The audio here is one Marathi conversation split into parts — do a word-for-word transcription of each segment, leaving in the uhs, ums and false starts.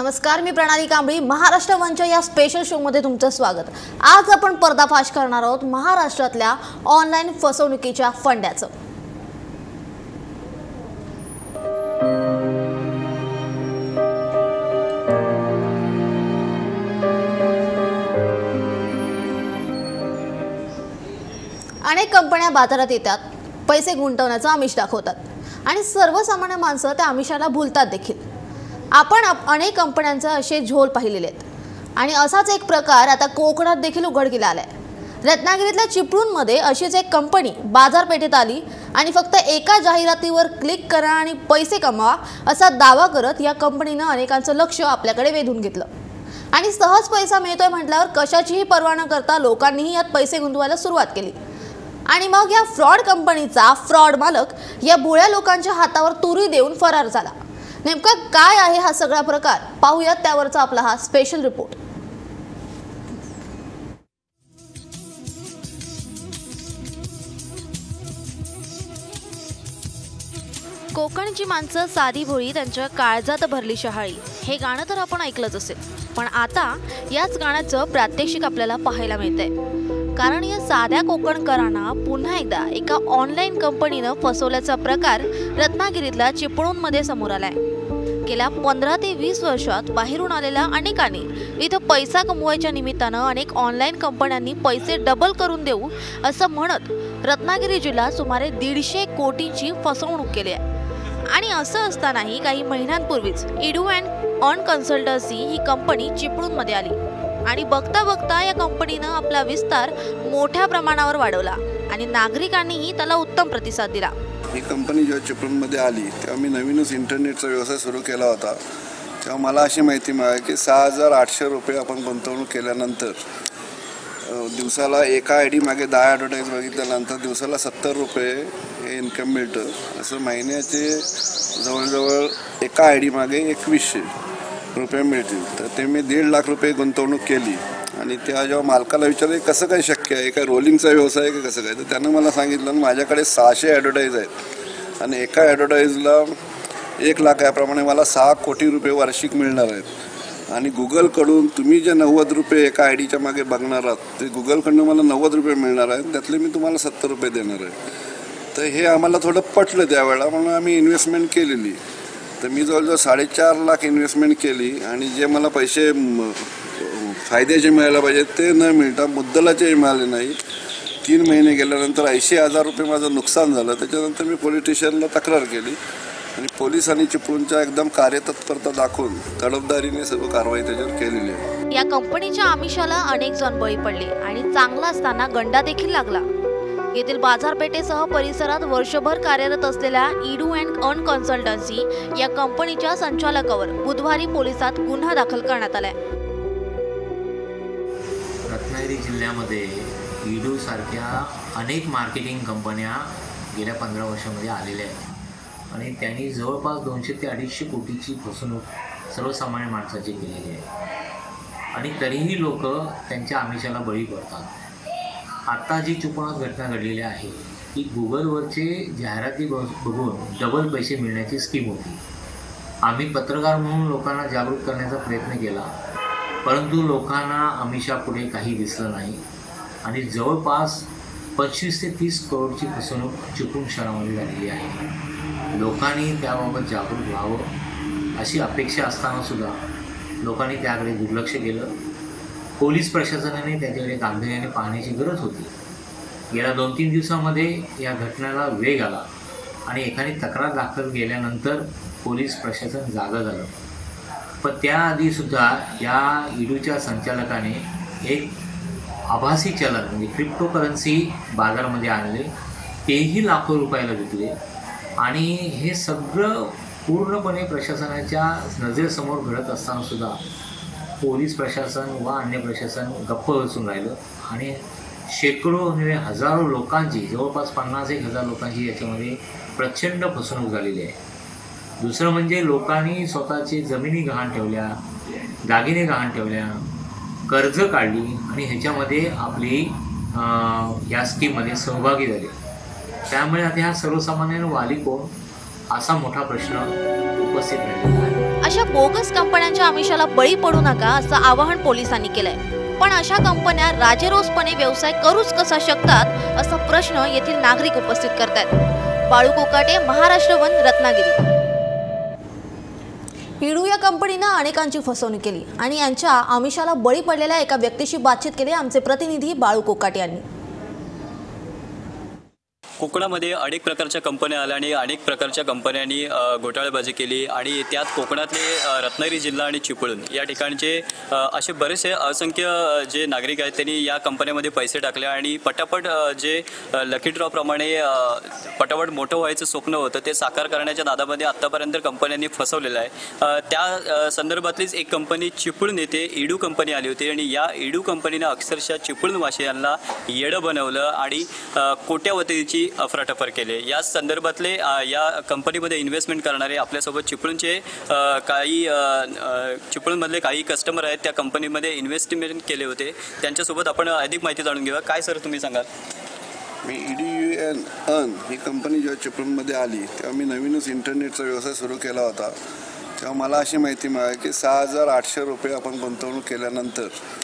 नमस्कार, मी प्रणाली कांबळी. महाराष्ट्र मंच या स्पेशल शो मध्ये तुमचं स्वागत. आज आपण पर्दाफाश करणार आहोत महाराष्ट्रातल्या ऑनलाईन फसवणुकीच्या फंड्याचं. अनेक कंपन्या बाजारात येतात, पैसे गुंतवण्याचं आमिष दाखवतात आणि सर्वसामान्य माणसं त्या आमिषाला भुलतात देखील. आपण अनेक कंपन्यांचे असे झोल पाहिलेले आहेत आणि असाच एक प्रकार आता कोकणात देखील उघडकीला आलाय. रत्नागिरीतल्या चिपळूणमध्ये अशीच एक कंपनी बाजारपेठेत आली आणि फक्त एका जाहिरातीवर क्लिक करा आणि पैसे कमवा असा दावा करत या कंपनीनं अनेकांचं लक्ष आपल्याकडे वेधून घेतलं आणि सहज पैसा मिळतोय म्हटल्यावर कशाचीही पर्वा न करता लोकांनीही यात पैसे गुंतवायला सुरुवात केली. आणि मग या फ्रॉड कंपनीचा फ्रॉड मालक या भोळ्या लोकांच्या हातावर तुरी देऊन फरार झाला. नेमका काय आहे हा सगळा प्रकार, पाहूयात त्यावरचा आपला हा स्पेशल रिपोर्ट. कोकणची माणसं साधी भोळी, त्यांच्या काळजात भरली शहाळी, हे गाणं तर आपण ऐकलंच असेल. पण आता याच गाण्याचं प्रात्यक्षिक आपल्याला पाहायला मिळतंय. कारण या साध्या कोकणकरांना पुन्हा एकदा एका ऑनलाईन कंपनीनं फसवल्याचा प्रकार रत्नागिरीतल्या चिपळूणमध्ये समोर आलाय. गेल्या पंधरा ते वीस वर्षात बाहेरून आलेल्या अनेकांनी इथं पैसा कमवायच्या निमित्तानं अनेक ऑनलाईन कंपन्यांनी पैसे डबल करून देऊ असं म्हणत रत्नागिरी जिल्ह्यात सुमारे दीडशे कोटींची फसवणूक केली आहे. आणि असं असतानाही काही महिन्यांपूर्वीच इडू अँड अर्न कन्सल्टन्सी ही कंपनी चिपळूणमध्ये आली आणि बघता बघता या कंपनीनं आपला विस्तार मोठ्या प्रमाणावर वाढवला आणि नागरिकांनीही त्याला उत्तम प्रतिसाद दिला. ही कंपनी जेव्हा चिपळूणमध्ये आली तेव्हा मी नवीनच इंटरनेटचा व्यवसाय सुरू केला होता. तेव्हा मला अशी माहिती मिळाली की सहा हजार आठशे रुपये आपण गुंतवणूक केल्यानंतर दिवसाला एका आय डी मागे दहा ॲडव्हर्टाईज बघितल्यानंतर दिवसाला सत्तर रुपये हे इन्कम मिळतं. असं महिन्याचे जवळजवळ एका आय डी मागे एकवीसशे रुपये मिळतील. तर ते मी दीड लाख रुपये गुंतवणूक केली आणि त्या जेव्हा मालकाला विचारले कसं काय शक्य आहे, काय रोलिंगचा व्यवसाय आहे का कसं काय, तर त्यानं मला सांगितलं माझ्याकडे सहाशे ॲडव्हर्टाईज आहेत आणि एका ॲडव्हर्टाईजला एक लाख याप्रमाणे मला सहा कोटी रुपये वार्षिक मिळणार आहेत. आणि गुगलकडून तुम्ही जे नव्वद रुपये एका आय डीच्या मागे बघणार आहात ते गुगलकडून मला नव्वद रुपये मिळणार आहेत, त्यातले मी तुम्हाला सत्तर रुपये देणार आहे. तर हे आम्हाला थोडं पटलं त्यावेळेला, म्हणून आम्ही इन्व्हेस्टमेंट केलेली. तर मी जवळजवळ साडेचार लाख इन्व्हेस्टमेंट केली आणि जे मला पैसे फायद्याचे मिळायला पाहिजे ते न मिळता मुद्दलाचे मिळाले नाही. तीन महिने गेल्यानंतर ऐंशी हजार रुपये माझं नुकसान झालं. त्याच्यानंतर मी पोलीस स्टेशनला तक्रार केली आणि पोलिसांनी चिपळूणच्या एकदम कार्यतत्परता दाखवून तडफदारीने सर्व कारवाई त्याच्यावर केलेली आहे. या कंपनीच्या आमिषाला अनेक जण बळी पडले आणि चांगला असताना गंडा देखील लागला. येथील बाजारपेठेसह परिसरात वर्षभर कार्यरत असलेल्या इडू अँड अर्न कन्सल्टन्सी या कंपनीच्या संचालकावर बुधवारी पोलिसात गुन्हा दाखल करण्यात आलाय. रत्नागिरी जिल्ह्यामध्ये इडू सारख्या अनेक मार्केटिंग कंपन्या गेल्या पंधरा वर्षामध्ये आलेल्या आहेत आणि त्यांनी जवळपास दोनशे ते अडीचशे कोटीची फसवणूक सर्वसामान्य माणसाची केलेली आहे आणि तरीही लोक त्यांच्या आमिषाला बळी पडतात. आत्ता जी चिपळूणात घटना घडलेली आहे ती गुगलवरचे जाहिराती बघून डबल पैसे मिळण्याची स्कीम होती. आम्ही पत्रकार म्हणून लोकांना जागृत करण्याचा प्रयत्न केला, परंतु लोकांना आमिषापुढे काही दिसलं नाही आणि जवळपास पंचवीस ते तीस करोडची फसवणूक चिपळूण शहरामध्ये झालेली आहे. लोकांनी त्याबाबत जागरूक व्हावं अशी अपेक्षा असतानासुद्धा लोकांनी त्याकडे दुर्लक्ष केलं. पोलीस प्रशासनाने त्याच्याकडे गांभीर्याने पाहण्याची गरज होती. गेल्या दोन तीन दिवसामध्ये या घटनेला वेग आला आणि एखादी तक्रार दाखल केल्यानंतर पोलीस प्रशासन जागं झालं. पण त्याआधीसुद्धा या इडूच्या संचालकाने एक आभासी चलन म्हणजे क्रिप्टोकरन्सी बाजारामध्ये आणले, तेही लाखो रुपयाला विकले आणि हे सगळं पूर्णपणे प्रशासनाच्या नजरेसमोर घडत असतानासुद्धा पोलीस प्रशासन व अन्य प्रशासन गप्प बसून राहिलं आणि शेकडो नव्हे हजारो लोकांची, जवळपास पन्नास एक हजार लोकांची याच्यामध्ये प्रचंड फसवणूक झालेली आहे. दुसरं म्हणजे लोकांनी स्वतःची जमिनी गहाण ठेवल्या, दागिने गहाण ठेवल्या, कर्ज काढली आणि ह्याच्यामध्ये आपली या स्कीममध्ये सहभागी झाले. त्यामुळे आता ह्या सर्वसामान्य वाली कोण असा मोठा प्रश्न उपस्थित राहिलेला आहे. अशा बोगस कंपन्यांच्या आमिषाला बळी पडू नका असं आवाहन पोलिसांनी केलंय. पण अशा कंपन्या राजेरोसपणे व्यवसाय करूच कसा शकतात असा प्रश्न येथील नागरिक उपस्थित करतायत. बाळू कोकाटे, महाराष्ट्र वन, रत्नागिरी. इडू या कंपनीनं अनेकांची फसवणूक केली आणि यांच्या आमिषाला बळी पडलेल्या एका व्यक्तीशी बातचीत केली आमचे प्रतिनिधी बाळू कोकाटे यांनी. कोकणामध्ये अनेक प्रकारच्या कंपन्या आल्या आणि अनेक प्रकारच्या कंपन्यांनी घोटाळेबाजी केली आणि त्यात कोकणातले रत्नागिरी जिल्हा आणि चिपळूण या ठिकाणचे असे बरेचसे असंख्य जे नागरिक आहेत त्यांनी या कंपन्यामध्ये पैसे टाकले आणि पटापट जे लकी ड्रॉप्रमाणे पटापट मोठं व्हायचं स्वप्न होतं ते साकार करण्याच्या नादामध्ये आत्तापर्यंत कंपन्यांनी फसवलेलं आहे. त्या संदर्भातलीच एक कंपनी चिपळूण येथे इडू कंपनी आली होती आणि या इडू कंपनीनं अक्षरशः चिपळूण वासियांना येडं बनवलं आणि कोट्यावधीची अफरातफर केले. या संदर्भातले या कंपनीमध्ये इन्व्हेस्टमेंट करणारे आपल्यासोबत चिपळूणचे काही चिपळूणमधले काही कस्टमर आहेत त्या कंपनीमध्ये इन्व्हेस्टमेंट केले होते. त्यांच्यासोबत आपण अधिक माहिती जाणून घेऊया. काय सर तुम्ही सांगाल? मी ईडी यू एन अन ही कंपनी जेव्हा चिपळूणमध्ये आली तेव्हा मी नवीनच इंटरनेटचा व्यवसाय सुरू केला होता. तेव्हा मला अशी माहिती मिळाली की सहा हजार आठशे रुपये आपण गुंतवणूक केल्यानंतर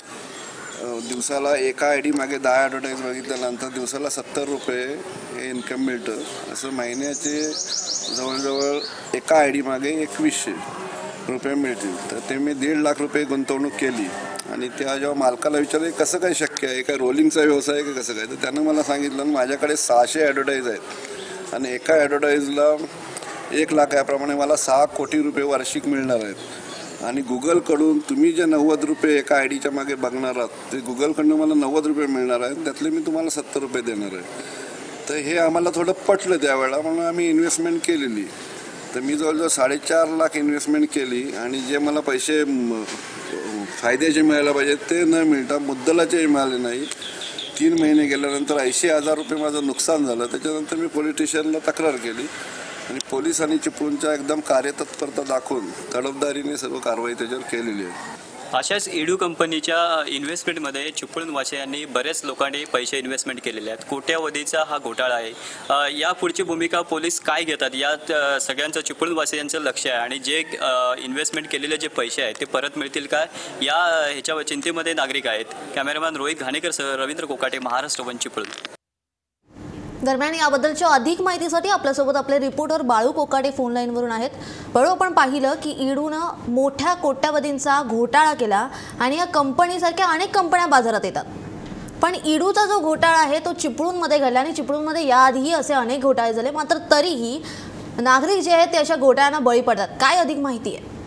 दिवसाला एका आय डी मागे दहा ॲडव्हर्टाईज बघितल्यानंतर दिवसाला सत्तर रुपये हे इन्कम मिळतं. असं महिन्याचे जवळजवळ एका आय डी मागे एकवीसशे रुपये मिळतील. तर ते मी दीड लाख रुपये गुंतवणूक केली आणि त्या जेव्हा मालकाला विचारलं कसं काय शक्य आहे, काय रोलिंगचा व्यवसाय आहे का कसं काय, तर त्यानं मला सांगितलं माझ्याकडे सहाशे ॲडव्हर्टाईज आहेत आणि एका ॲडव्हर्टाईजला एक लाख याप्रमाणे मला सहा कोटी रुपये वार्षिक मिळणार आहेत आणि गुगलकडून तुम्ही जे नव्वद रुपये एका आय डीच्या मागे बघणार आहात ते गुगलकडून मला नव्वद रुपये मिळणार आहेत, त्यातले मी तुम्हाला सत्तर रुपये देणार आहे. तर हे आम्हाला थोडं पटलं त्यावेळेला म्हणून आम्ही इन्व्हेस्टमेंट केलेली. तर मी जवळजवळ साडेचार लाख इन्व्हेस्टमेंट केली आणि जे मला पैसे फायद्याचे मिळायला पाहिजे ते न मिळता मुद्दलाचे मिळाले नाही. तीन महिने गेल्यानंतर ऐंशी हजार रुपये माझं नुकसान झालं. त्याच्यानंतर मी पोलीस स्टेशनला तक्रार केली आणि पोलिसांनी चिपळूणच्या एकदम कार्यतत्परता दाखवून तडफदारीने सर्व कारवाई त्याच्यावर केलेली आहे. अशाच इडू कंपनीच्या इन्व्हेस्टमेंटमध्ये चिपळूण वासियांनी बरेच लोकांनी पैसे इन्व्हेस्टमेंट केलेले आहेत. कोट्यावधीचा हा घोटाळा आहे. या पुढची भूमिका पोलीस काय घेतात यात सगळ्यांचं चिपळूण वासियांचं लक्ष आहे आणि जे इन्व्हेस्टमेंट केलेले जे पैसे आहेत ते परत मिळतील का या ह्याच्या चिंतेमध्ये नागरिक आहेत. कॅमेरामॅन रोहित घाणेकर सह रवींद्र कोकाटे, महाराष्ट्र वन, चिपळूण. दरम्यान याबद्दलच्या अधिक माहितीसाठी आपल्यासोबत आपले रिपोर्टर बाळू कोकाटे फोन लाईनवरून आहेत. बाळू, आपण पाहिलं की इडूनं मोठ्या कोट्यावधींचा घोटाळा केला आणि या कंपनीसारख्या अनेक कंपन्या बाजारात येतात. पण इडूचा जो घोटाळा आहे तो चिपळूणमध्ये घडला आणि चिपळूणमध्ये याआधीही असे अनेक घोटाळे झाले, मात्र तरीही नागरिक जे आहेत ते अशा घोटाळ्यांना बळी पडतात. काय अधिक माहिती आहे?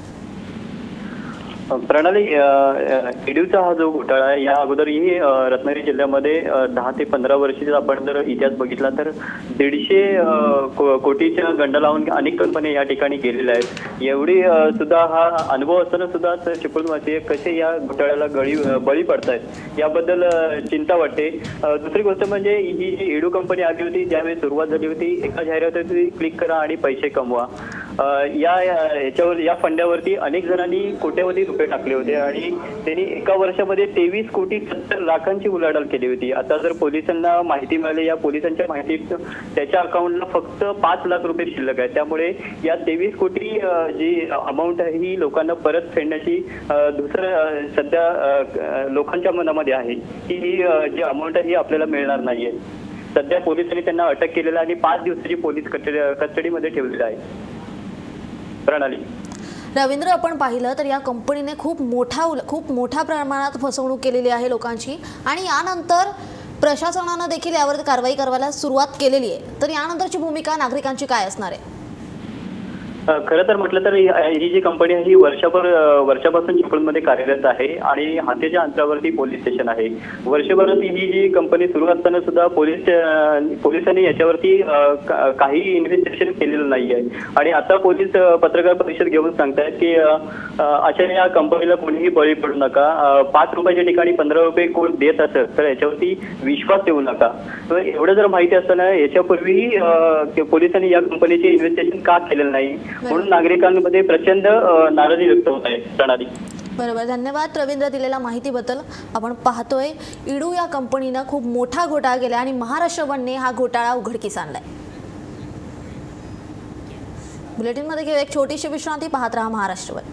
प्रणाली, इडूचा हा जो घोटाळा आहे या अगोदरही रत्नागिरी जिल्ह्यामध्ये दहा ते पंधरा वर्षाचा आपण जर इतिहास बघितला तर दीडशे कोटीच्या गंडा लावून अनेक कंपन्या या ठिकाणी गेलेल्या आहेत. एवढी सुद्धा हा अनुभव असताना सुद्धा चिपळूणवासी कसे या घोटाळ्याला गळी बळी पडतायत याबद्दल चिंता वाटते. दुसरी गोष्ट म्हणजे ही जी इडू कंपनी आली होती ज्यावेळी सुरुवात झाली होती एका जाहिरातीवरती क्लिक करा आणि पैसे कमवा या ह्याच्यावर या फंड्यावरती अनेक जणांनी कोट्यावधी रुपये टाकले होते आणि त्यांनी एका वर्षामध्ये तेवीस कोटी सत्तर लाखांची उलाढाल केली होती. आता जर पोलिसांना माहिती मिळाली या पोलिसांच्या माहितीत त्याच्या अकाउंटला फक्त पाच लाख रुपये शिल्लक आहे. त्यामुळे या तेवीस कोटी जी अमाऊंट आहे ही लोकांना परत फेडण्याची दुसरं सध्या लोकांच्या मनामध्ये आहे की ही जी अमाऊंट आहे ही आपल्याला मिळणार नाहीये. सध्या पोलिसांनी त्यांना अटक केलेला आणि पाच दिवसाची पोलीस कस्टडीमध्ये ठेवलेलं आहे. प्रणाली, रवींद्र, आपण पाहिलं तर या कंपनीने खूप मोठा खूप मोठ्या प्रमाणात फसवणूक केलेली आहे लोकांची आणि यानंतर प्रशासनानं देखील यावर कारवाई करायला सुरुवात केलेली आहे. तर यानंतरची भूमिका नागरिकांची काय असणार आहे? खरं तर म्हटलं तर ही जी कंपनी आहे ही वर्षभर वर्षापासून चिपळूणमध्ये कार्यरत आहे आणि हातेच्या अंतरावरती पोलीस स्टेशन आहे. वर्षभरात ही जी कंपनी सुरू असताना सुद्धा पोलीस पोलिसांनी याच्यावरती काही इन्व्हेस्टिगेशन केलेलं नाही आहे आणि आता पोलीस पत्रकार परिषद घेऊन सांगतायत की अशा या कंपनीला कोणीही बळी पडू नका. पाच रुपयाच्या ठिकाणी पंधरा रुपये कोण देत असेल तर याच्यावरती विश्वास ठेवू नका. तर एवढं जर माहिती असताना याच्यापूर्वीही पोलिसांनी या कंपनीचे इन्व्हेस्टिगेशन का केलेलं नाही म्हणून नागरिकांमध्ये प्रचंड नाराजी व्यक्त होत आहे. प्रणाली, बरोबर, धन्यवाद रवींद्र दिलेल्या माहितीबद्दल. आपण पाहतोय इडू या कंपनीनं खूप मोठा घोटाळा केला आणि महाराष्ट्र वनने हा घोटाळा उघडकीस आणलाय. बुलेटिनमध्ये घेऊ एक छोटीशी विश्रांती. पाहत रहा महाराष्ट्रवर.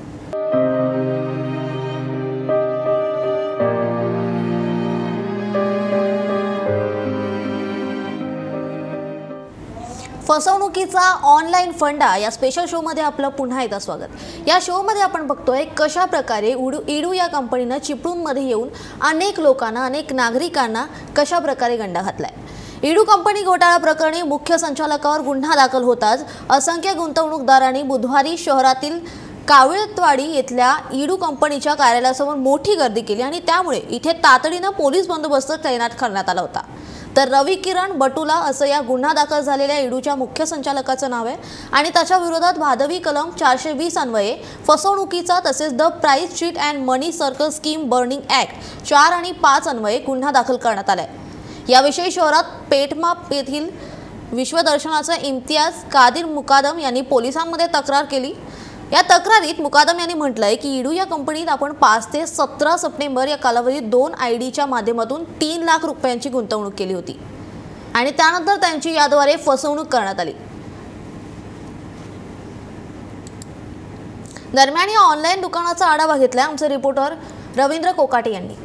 फसवणुकीचा ऑनलाईन फंडा या स्पेशल शोमध्ये आपलं पुन्हा एकदा स्वागत. या शोमध्ये आपण बघतोय कशा प्रकारे उडू इडू या कंपनीनं चिपळूणमध्ये येऊन अनेक लोकांना अनेक नागरिकांना कशा प्रकारे गंडा घातलाय. इडू कंपनी घोटाळा प्रकरणी मुख्य संचालकावर गुन्हा दाखल होताच असंख्य गुंतवणूकदारांनी बुधवारी शहरातील काविळतवाडी येथल्या इडू कंपनीच्या कार्यालयासमोर मोठी गर्दी केली आणि त्यामुळे इथे तातडीनं पोलीस बंदोबस्त तैनात करण्यात आला होता. तर रवी किरण बटुला असं या गुन्हा दाखल झालेल्या इडूच्या मुख्य संचालकाचं नाव आहे आणि त्याच्या विरोधात भादवी कलम चारशे वीस अन्वये फसवणुकीचा तसेच the price sheet and money circle scheme burning act चार आणि पाच अन्वये गुन्हा दाखल करण्यात आलाय. याविषयी शहरात पेठमाप येथील विश्वदर्शनाचा इम्तियाज कादिर मुकादम यांनी पोलिसांमध्ये तक्रार केली. या तक्रारीत मुकादम यांनी म्हटलंय की इडू या कंपनीत आपण पाच ते सतरा सप्टेंबर या कालावधीत दोन आय डीच्या माध्यमातून तीन लाख रुपयांची गुंतवणूक केली होती आणि त्यानंतर त्यांची याद्वारे फसवणूक करण्यात आली. दरम्यान या ऑनलाईन दुकानाचा आढावा घेतलाय आमचे रिपोर्टर रवींद्र कोकाटे यांनी.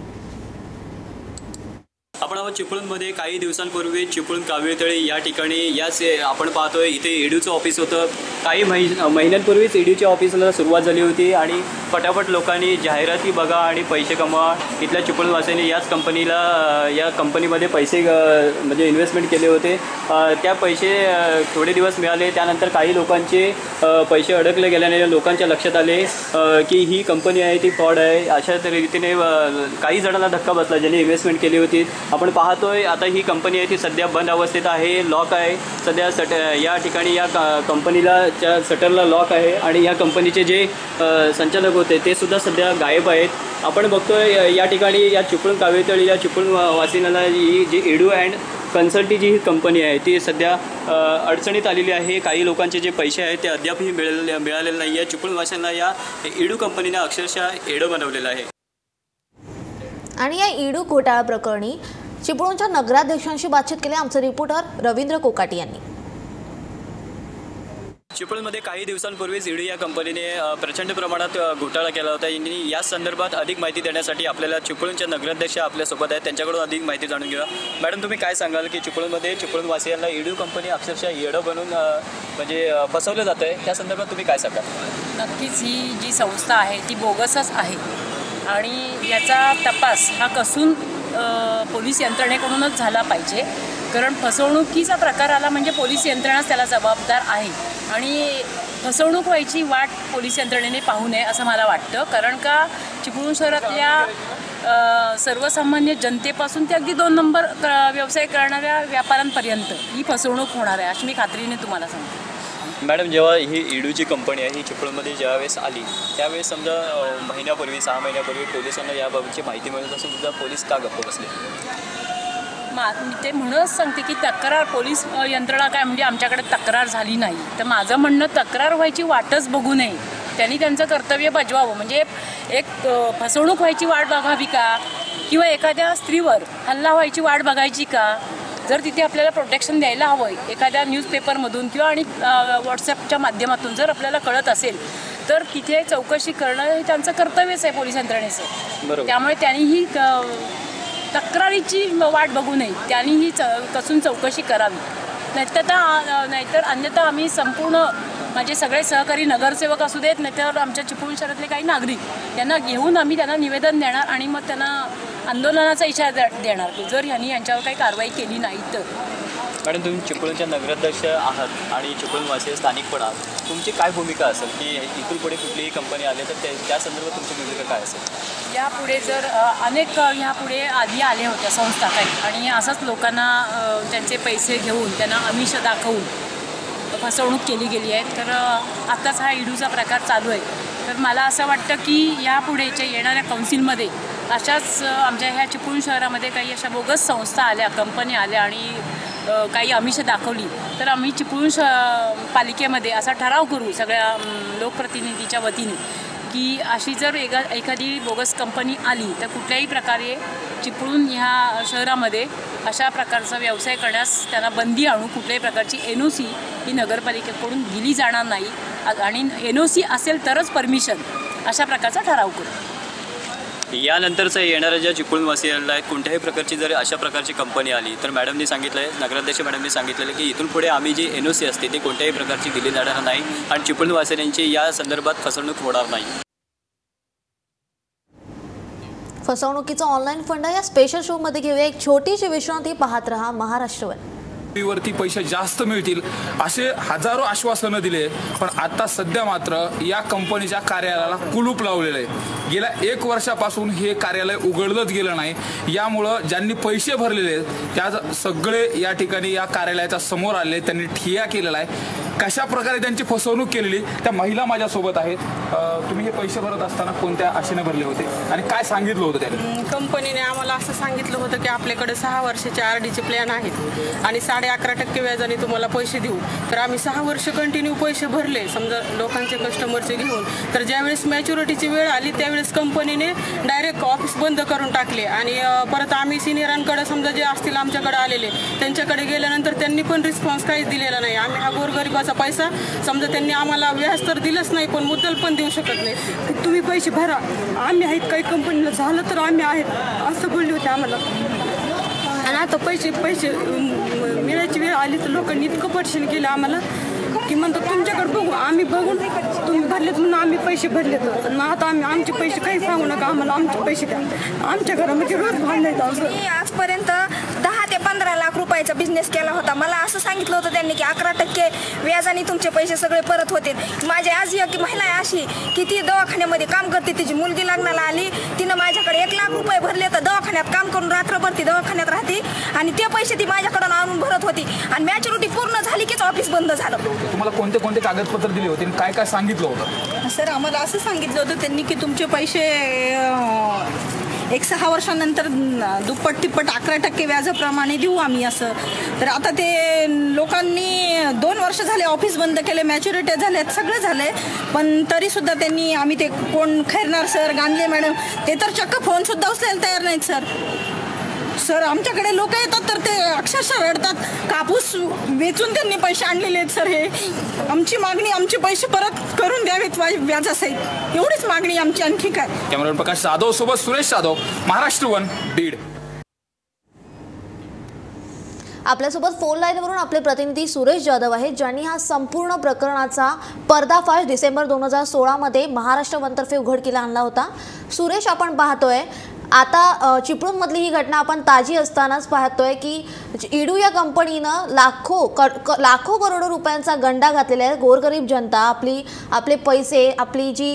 आपण आहोत चिपळूणमध्ये. काही दिवसांपूर्वी चिपळूण काविळतळे या ठिकाणी याच आपण पाहतोय इथे ईडूचं ऑफिस होतं. काही महि महिन्यांपूर्वीच ईडूच्या ऑफिसला सुरुवात झाली होती आणि पटापट लोकांनी जाहिराती बघा आणि पैसे कमवा. इथल्या चिपळूणवासियांनी याच कंपनीला या कंपनीमध्ये पैसे म्हणजे इन्व्हेस्टमेंट केले होते. त्या पैसे थोडे दिवस मिळाले. त्यानंतर काही लोकांचे पैसे अडकले गेल्याने लोकांच्या लक्षात आले की ही कंपनी आहे ती फ्रॉड आहे. अशा रीतीने काही जणांना धक्का बसला ज्यांनी इन्व्हेस्टमेंट केली होती. आपण पाहतोय आता ही कंपनी आहे ती सध्या बंद अवस्थेत आहे, लॉक आहे सध्या. सट या ठिकाणी या कंपनीला च्या शटरला लॉक आहे आणि या कंपनीचे जे संचालक होते ते सुद्धा सध्या गायब आहेत. आपण बघतोय या ठिकाणी या चिपळूण काविळतळी या चिपळूण वासियांना ही जी इडू अँड कन्सल्टी जी ही कंपनी आहे ती सध्या अडचणीत आलेली आहे. काही लोकांचे जे पैसे आहेत ते अद्यापही मिळाले मिळालेले नाही आहे. चिपळूण वासियांना या इडू कंपनीने अक्षरशः एडं बनवलेलं आहे. आणि या इडू घोटाळा प्रकरणी चिपळूणच्या नगराध्यक्षांशी बातचीत केली आमचे रिपोर्टर रवींद्र कोकाटे यांनी. चिपळूणमध्ये काही दिवसांपूर्वीच इडू या कंपनीने प्रचंड प्रमाणात घोटाळा केला होता. या संदर्भात अधिक माहिती देण्यासाठी आपल्याला चिपळूणच्या नगराध्यक्ष आपल्यासोबत आहेत. त्यांच्याकडून अधिक माहिती जाणून घेऊया. मॅडम, तुम्ही काय सांगाल की चिपळूणमध्ये चिपळूणवासियांना इडू कंपनी अक्षरशः येडं बनवून म्हणजे फसवलं जातं आहे, त्या संदर्भात तुम्ही काय सांगाल? नक्कीच ही जी संस्था आहे ती बोगसच आहे आणि याचा तपास हा कसून पोलीस यंत्रणेकडूनच झाला पाहिजे. कारण फसवणुकीचा प्रकार आला म्हणजे पोलीस यंत्रणाच त्याला जबाबदार आहे आणि फसवणूक व्हायची वाट पोलीस यंत्रणेने पाहू नये असं मला वाटतं. कारण का चिपळूण शहरातल्या सर्वसामान्य जनतेपासून ते अगदी दोन नंबर व्यवसाय करणाऱ्या व्यापाऱ्यांपर्यंत ही फसवणूक होणार आहे अशी मी खात्रीने तुम्हाला सांगते. मॅडम, जेव्हा ही इडूची कंपनी आहे ही चिपळूणमध्ये ज्यावेळेस आली त्यावेळेस समजा महिन्यापूर्वी सहा महिन्यापूर्वी पोलिसांना याबाबतची माहिती मिळत असून सुद्धा पोलीस का गप्प बसले? मा ते म्हणूनच सांगते की तक्रार पोलीस यंत्रणा काय म्हणजे आमच्याकडे तक्रार झाली नाही. तर माझं म्हणणं तक्रार व्हायची वाटच बघू नये, त्यांनी त्यांचं कर्तव्य बजवावं. म्हणजे एक फसवणूक व्हायची वाट बघावी का किंवा एखाद्या स्त्रीवर हल्ला व्हायची वाट बघायची का? जर तिथे आपल्याला प्रोटेक्शन द्यायला हवं आहे एखाद्या न्यूजपेपरमधून किंवा आणि व्हॉट्सॲपच्या माध्यमातून जर आपल्याला कळत असेल तर तिथे चौकशी करणं हे त्यांचं कर्तव्यच आहे पोलीस यंत्रणेचं. त्यामुळे त्यांनीही तक्रारीची वाट बघू नये, त्यांनीही च कसून चौकशी करावी. नाहीतर नाहीतर अन्यथा आम्ही संपूर्ण माझे सगळे सहकारी नगरसेवक असू देत नाहीतर आमच्या चिपळूण शहरातले काही नागरिक यांना घेऊन आम्ही त्यांना निवेदन देणार आणि मग त्यांना आंदोलनाचा इशारा देणार की जर यांनी यांच्यावर काही कारवाई केली नाही तर. मॅडम, तुम्ही चिपळूणच्या नगराध्यक्ष आहात आणि चिपळूणवासी स्थानिक पण आहात, तुमची काय भूमिका असेल की इथून पुढे कुठलीही कंपनी आली तर त्या त्या संदर्भात तुमची भूमिका काय असेल? यापुढे जर अनेक ह्यापुढे आधी आल्या होत्या संस्था काही आणि असंच लोकांना त्यांचे पैसे घेऊन त्यांना आमिष दाखवून फसवणूक केली गेली आहे. तर आत्ताच हा इडूचा प्रकार चालू आहे. तर मला असं वाटतं की यापुढेच्या येणाऱ्या काउन्सिलमध्ये अशाच आमच्या ह्या चिपळूण शहरामध्ये काही अशा बोगस संस्था आल्या, कंपनी आल्या आणि काही आमिष दाखवली तर आम्ही चिपळूण श पालिकेमध्ये असा ठराव करू सगळ्या लोकप्रतिनिधीच्या वतीने की अशी जर एका एखादी बोगस कंपनी आली तर कुठल्याही प्रकारे चिपळूण ह्या शहरामध्ये अशा प्रकारचा व्यवसाय करण्यास त्यांना बंदी आणू. कुठल्याही प्रकारची एन ओ सी ही नगरपालिकेकडून दिली जाणार नाही आणि एन ओ सी असेल तरच परमिशन, अशा प्रकारचा ठराव करू. यानंतरचं येणाऱ्या ज्या चिपळूणवासियांना आहेत कोणत्याही प्रकारची जर अशा प्रकारची कंपनी आली तर मॅडमनी सांगितलं आहे, नगराध्यक्ष मॅडमनी सांगितलेलं की इथून पुढे आम्ही जी एन ओ सी असते ती कोणत्याही प्रकारची दिली जाणार नाही आणि चिपळूणवासियांची या संदर्भात फसवणूक होणार नाही. फसवणुकीचा ऑनलाईन फंड या स्पेशल शो मध्ये घेऊया एक छोटीशी विश्रांती. पाहत रहा महाराष्ट्रवन. वरती पैसे जास्त मिळतील असे हजारो आश्वासनं दिले, पण आता सध्या मात्र या कंपनीच्या कार्यालयाला कुलूप लावलेलं आहे. गेल्या एक वर्षापासून हे कार्यालय उघडलंच गेलं नाही. यामुळं ज्यांनी पैसे भरलेले आहेत त्या सगळे या ठिकाणी या कार्यालयाच्या समोर आले, त्यांनी ठिय्या केलेला आहे. कशा प्रकारे त्यांची फसवणूक केलेली त्या महिला माझ्यासोबत आहेत. तुम्ही हे पैसे भरत असताना कोणत्या आशेने भरले होते आणि काय सांगितलं होतं त्यांनी? कंपनीने आम्हाला असं सांगितलं होतं की आपल्याकडे सहा वर्षाचे आर डीचे प्लॅन आहेत आणि साडे अकरा टक्के व्याजाने तुम्हाला पैसे देऊ. तर आम्ही सहा वर्ष कंटिन्यू पैसे भरले समजा लोकांचे कस्टमरचे घेऊन. तर ज्यावेळेस मॅच्युरिटीची वेळ आली त्यावेळेस कंपनीने डायरेक्ट ऑफिस बंद करून टाकले आणि परत आम्ही सिनियरांकडे समजा जे असतील आमच्याकडे आलेले त्यांच्याकडे गेल्यानंतर त्यांनी पण रिस्पॉन्स काहीच दिलेला नाही. आम्ही हा गोरगरिबाचा पैसा समजा त्यांनी आम्हाला व्याज तर दिलंच नाही पण मुद्दल पण देऊ शकत नाही. तुम्ही पैसे भरा, आम्ही आहेत, काही कंपनीला झालं तर आम्ही आहेत असं बोलले होते आम्हाला. आणि आता पैसे पैसे मिळायची वेळ आली तर लोकांनी इतकं पटशील केलं आम्हाला की म्हणतात तुमच्याकडे बघू, आम्ही बघून तुम्ही भरलेत म्हणून आम्ही पैसे भरलेत. आता आम्ही आमचे पैसे काही सांगू नका आम्हाला, आमचे पैसे द्या. आमच्या घरामध्ये रोज भांडायचं असं. मी आजपर्यंत दहा ते पंधरा लाख रुपयाचा बिझनेस केला होता. मला असं सांगितलं होतं त्यांनी की अकरा टक्के व्याजाने तुमचे पैसे सगळे परत होते. माझी आज एक महिला आहे अशी की ती दवाखान्यामध्ये काम करते, तिची मुलगी लग्नाला आली, तिनं माझ्याकडे एक लाख रुपये भरले तर दवाखान्यात काम करून रात्रभर ती दवाखान्यात राहते आणि ते पैसे ती माझ्याकडून आणून भरत होती आणि मॅच्युरिटी पूर्ण झाली कीच ऑफिस बंद झालं. तुम्हाला कोणते कोणते कागदपत्र दिले होते आणि काय काय सांगितलं होतं? सर आम्हाला असं सांगितलं होतं त्यांनी की तुमचे पैसे एक सहा वर्षानंतर दुप्पट तिप्पट अकरा टक्के व्याजाप्रमाणे देऊ आम्ही असं. तर आता ते लोकांनी दोन वर्ष झाले ऑफिस बंद केले, मॅच्युरिटी झाल्यात, सगळं झालंय, पण तरीसुद्धा त्यांनी आम्ही ते कोण खैरनार सर, गांधले मॅडम ते तर चक्क फोनसुद्धा उचलायला तयार नाहीत सर. सर आमच्याकडे लोक येतात तर ते अक्षरशः रडतात. कापूस वेचून त्यांनी पैसे आणलेले आहेत सर. हे आमची मागणी आमचे पैसे परत करून द्यावेत व्याजासहित, एवढीच मागणी आमची, आणखी काय. कॅमेरामॅन प्रकाश जाधव सोबत सुरेश जाधव, महाराष्ट्र वन, बीड. आपल्यासोबत फोन लाईनवरून आपले प्रतिनिधी सुरेश जाधव आहेत ज्यांनी हा संपूर्ण प्रकरणाचा पर्दाफाश डिसेंबर दोन हजार सोळामध्ये महाराष्ट्र वनतर्फे उघडकीला आणला होता. सुरेश, आपण पाहतोय आता चिपळूणमधली ही घटना आपण ताजी असतानाच पाहतोय की इडू या कंपनीनं लाखो क लाखो करोडो रुपयांचा गंडा घातलेला आहे. गोरगरीब जनता आपली आपले पैसे आपली जी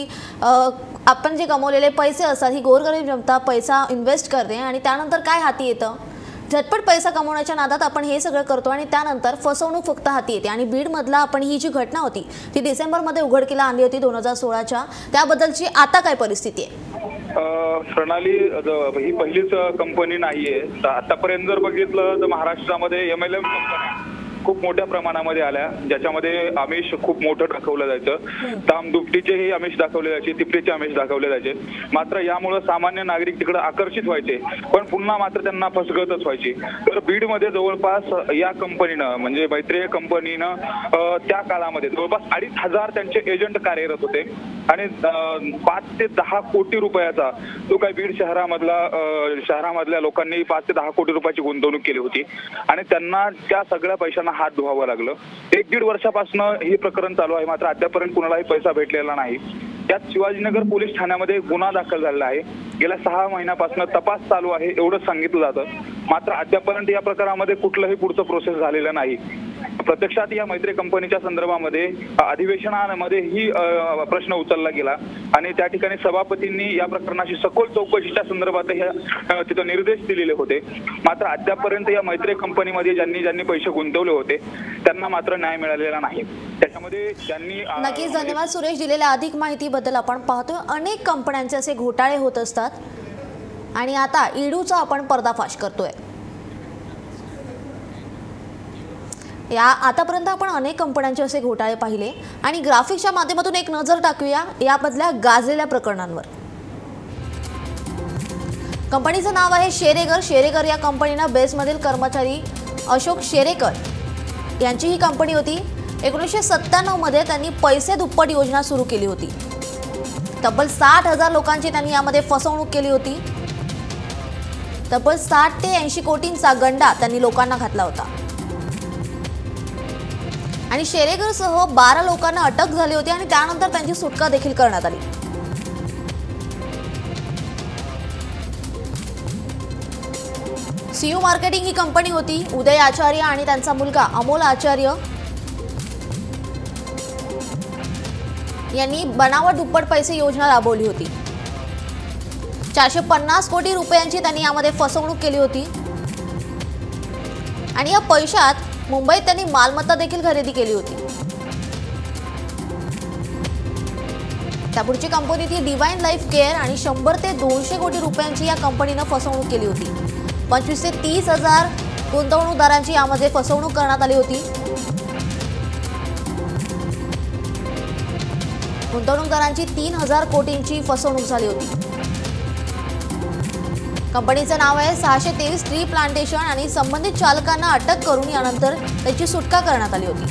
आपण जे कमवलेले पैसे असतात ही गोरगरीब जनता पैसा इन्व्हेस्ट करते आणि त्यानंतर काय हाती येतं, झटपट पैसा कमवण्याच्या नादात आपण हे सगळं करतो आणि त्यानंतर फसवणूक फक्त हाती येते. आणि बीडमधला आपण ही जी घटना होती ती डिसेंबरमध्ये उघडकीला आणली होती दोन हजार सोळाच्या, त्याबद्दलची आता काय परिस्थिती आहे? प्रणाली ही पहिलीच कंपनी नाहीये. आतापर्यंत जर बघितलं तर महाराष्ट्रामध्ये एम एल एम कंपन्या खूप मोठ्या प्रमाणामध्ये आल्या, ज्याच्यामध्ये आमिष खूप मोठं दाखवलं जायचं. ताम दुपटीचेही आमिष दाखवले जायचे, तिपटीचे आमिष दाखवले जायचे. मात्र यामुळे सामान्य नागरिक तिकडे आकर्षित व्हायचे, पण पुन्हा मात्र त्यांना फसगतच व्हायची. तर बीडमध्ये जवळपास या कंपनीनं म्हणजे मैत्रेय कंपनीनं त्या काळामध्ये जवळपास अडीच हजार त्यांचे एजंट कार्यरत होते आणि पाच ते दहा कोटी रुपयाचा जो काही बीड शहरामधला शहरामधल्या लोकांनी पाच ते दहा कोटी रुपयाची गुंतवणूक केली होती आणि त्यांना त्या सगळ्या पैशांना हात धुवावं लागलं. एक दीड वर्षापासून हे प्रकरण चालू आहे, मात्र अद्यापर्यंत कुणालाही पैसा भेटलेला नाही. त्यात शिवाजीनगर पोलीस ठाण्यामध्ये गुन्हा दाखल झालेला आहे. गेल्या सहा महिन्यापासून तपास चालू आहे एवढंच सांगितलं जातं, मात्र अद्यापर्यंत या प्रकारामध्ये कुठलंही पुढचं प्रोसेस झालेलं नाही. प्रत्यक्षात या मैत्री कंपनीच्या संदर्भामध्ये अधिवेशनामध्ये ही प्रश्न उचलला गेला आणि त्या ठिकाणी सभापतींनी या प्रकरणाची सखोल चौकशीच्या संदर्भात तिथं निर्देश दिलेले होते. मात्र अद्यापर्यंत या मैत्री कंपनीमध्ये ज्यांनी ज्यांनी पैसे गुंतवले होते त्यांना मात्र न्याय मिळालेला नाही. त्याच्यामध्ये ज्यांनी नक्कीच धन्यवाद सुरेश दिलेल्या अधिक माहितीबद्दल. आपण पाहतोय अनेक कंपन्यांचे असे घोटाळे होत असतात आणि आता इडूचा आपण पर्दाफाश करतोय. या आतापर्यंत आपण अनेक कंपन्यांचे असे घोटाळे पाहिले आणि ग्राफिक्सच्या माध्यमातून एक नजर टाकूया यामधल्या गाजलेल्या प्रकरणांवर. कंपनीचं नाव आहे शेरेगर. शेरेगर या कंपनीनं बेसमधील कर्मचारी अशोक शेरेकर यांची ही कंपनी होती. एकोणीसशे सत्त्याण्णव मध्ये त्यांनी पैसे दुप्पट योजना सुरू केली होती. तब्बल साठ हजार लोकांची त्यांनी यामध्ये फसवणूक केली होती. तब्बल साठ ते ऐंशी कोटींचा गंडा त्यांनी लोकांना घातला होता आणि शेरेगरसह बारा लोकांना अटक झाली होती आणि त्यानंतर त्यांची सुटका देखील करण्यात आली. सीयू मार्केटिंग ही कंपनी होती. उदय आचार्य आणि त्यांचा मुलगा अमोल आचार्य यांनी बनावट दुप्पट पैसे योजना राबवली होती. चारशे पन्नास कोटी रुपयांची त्यांनी यामध्ये फसवणूक केली होती आणि या पैशात मुंबईत त्यांनी मालमत्ता देखील खरेदी केली होती. त्यापुढची कंपनी ती डिवाइन लाईफ केअर आणि शंभर ते दोनशे कोटी रुपयांची या कंपनीनं फसवणूक केली होती. पंचवीस ते तीस हजार गुंतवणूकदारांची यामध्ये फसवणूक करण्यात आली होती. गुंतवणूकदारांची तीन हजार कोटींची फसवणूक झाली होती. कंपनीचं नाव आहे सहाशे तेवीस ट्री प्लांटेशन आणि संबंधित चालकांना अटक करून यानंतर त्याची सुटका करण्यात आली होती.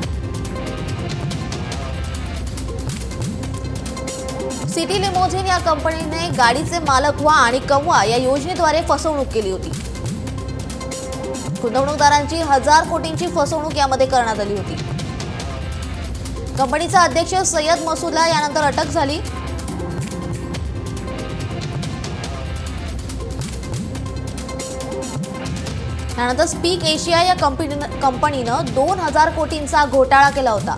सिटी लिमोझिन या कंपनीने गाडीचे मालक व्हा आणि कमवा या योजनेद्वारे फसवणूक केली होती. गुंतवणूकदारांची हजार कोटींची फसवणूक यामध्ये करण्यात आली होती. कंपनीचा अध्यक्ष सय्यद मसूदला यानंतर अटक झाली. त्यानंतर स्पीक एशिया या कंपनीनं कंपनीनं दोन हजार कोटींचा घोटाळा केला होता.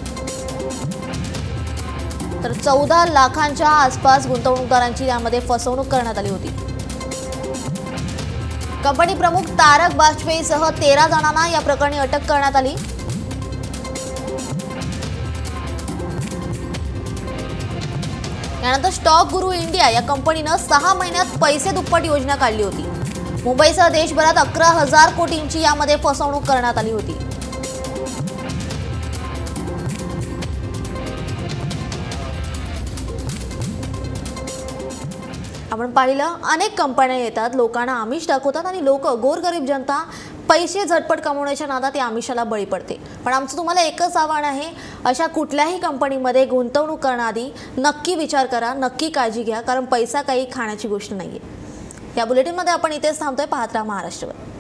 तर चौदा लाखांच्या आसपास गुंतवणूकदारांची यामध्ये फसवणूक करण्यात आली होती. कंपनी प्रमुख तारक बाजपेयीसह तेरा जणांना या प्रकरणी अटक करण्यात आली. यानंतर स्टॉक गुरु इंडिया या कंपनीनं सहा महिन्यात पैसे दुप्पट योजना काढली होती. मुंबईसह देशभरात अकरा हजार कोटींची यामध्ये फसवणूक करण्यात आली होती. आपण पाहिलं अनेक कंपन्या येतात, लोकांना आमिष दाखवतात आणि लोक गोरगरीब जनता पैसे झटपट कमवण्याच्या नादात या आमिषाला बळी पडते. पण आमचं तुम्हाला एकच आव्हान आहे, अशा कुठल्याही कंपनीमध्ये गुंतवणूक करण्याआधी नक्की विचार करा, नक्की काळजी घ्या, कारण पैसा काही खाण्याची गोष्ट नाहीये. या बुलेटिनमध्ये आपण इथेच थांबतोय. पाहत राहा महाराष्ट्र.